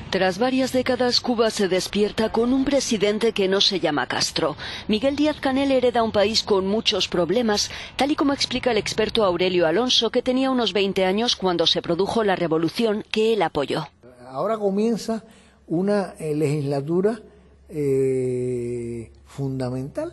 Tras varias décadas, Cuba se despierta con un presidente que no se llama Castro. Miguel Díaz-Canel hereda un país con muchos problemas, tal y como explica el experto Aurelio Alonso, que tenía unos 20 años cuando se produjo la revolución que él apoyó. Ahora comienza una legislatura fundamental,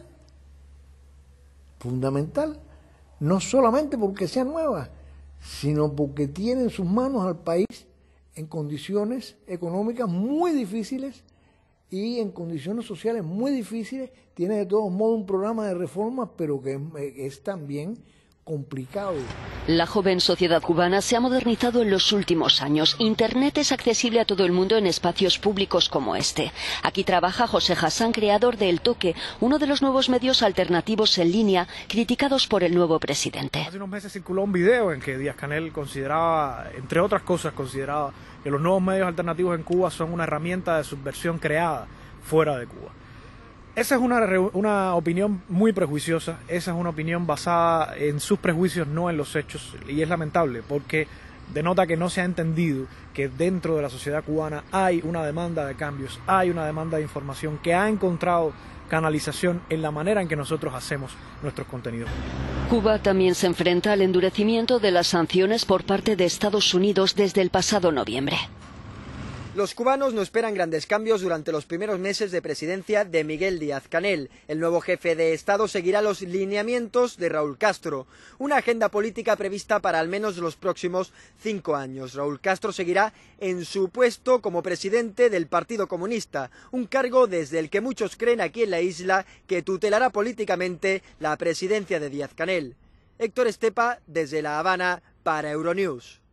no solamente porque sea nueva, sino porque tiene en sus manos al país en condiciones económicas muy difíciles y en condiciones sociales muy difíciles. Tiene de todos modos un programa de reformas, pero que es también complicado. La joven sociedad cubana se ha modernizado en los últimos años. Internet es accesible a todo el mundo en espacios públicos como este. Aquí trabaja José Hassan, creador de El Toque, uno de los nuevos medios alternativos en línea criticados por el nuevo presidente. Hace unos meses circuló un video en que Díaz-Canel consideraba, entre otras cosas, que los nuevos medios alternativos en Cuba son una herramienta de subversión creada fuera de Cuba. Esa es una opinión muy prejuiciosa, esa es una opinión basada en sus prejuicios, no en los hechos, y es lamentable porque denota que no se ha entendido que dentro de la sociedad cubana hay una demanda de cambios, hay una demanda de información que ha encontrado canalización en la manera en que nosotros hacemos nuestros contenidos. Cuba también se enfrenta al endurecimiento de las sanciones por parte de Estados Unidos desde el pasado noviembre. Los cubanos no esperan grandes cambios durante los primeros meses de presidencia de Miguel Díaz-Canel. El nuevo jefe de Estado seguirá los lineamientos de Raúl Castro, una agenda política prevista para al menos los próximos 5 años. Raúl Castro seguirá en su puesto como presidente del Partido Comunista, un cargo desde el que muchos creen aquí en la isla que tutelará políticamente la presidencia de Díaz-Canel. Héctor Estepa, desde La Habana, para Euronews.